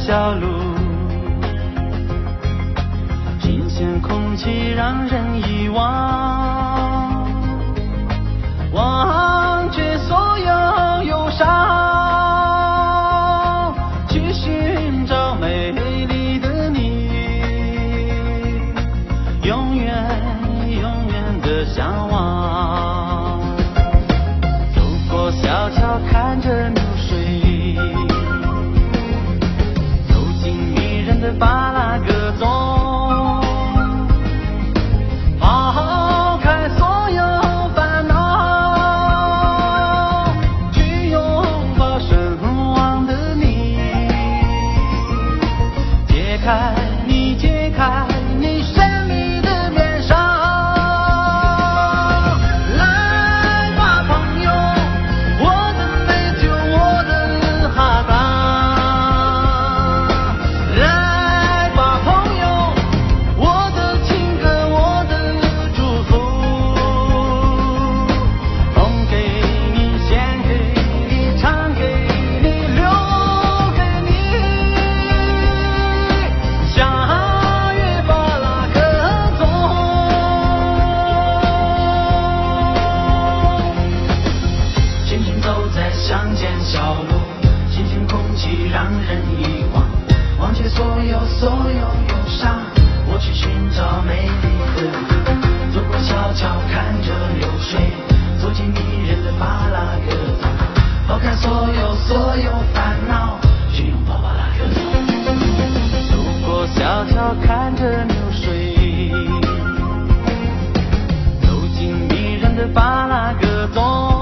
小路，新鲜空气让人遗忘，忘却所有忧伤，去寻找美丽的你，永远永远的向往。走过小桥，看着流水，走进迷人的巴拉格中，抛开所有烦恼，去拥抱神往的你，解开你神秘的面纱。来吧朋友，我的美酒，我的哈达，来吧朋友，我的情歌，我的祝福，送给你，献给你，唱给你，留给你，相约巴拉格中。轻轻走在乡间小路，新鲜空气让人遗忘，忘却所有忧伤，我去寻找美丽的你。走过小桥，看着流水，走进迷人的巴拉格中，抛开所有烦恼，去拥抱巴拉格中。走过小桥，看着流水，走进迷人的巴拉格中。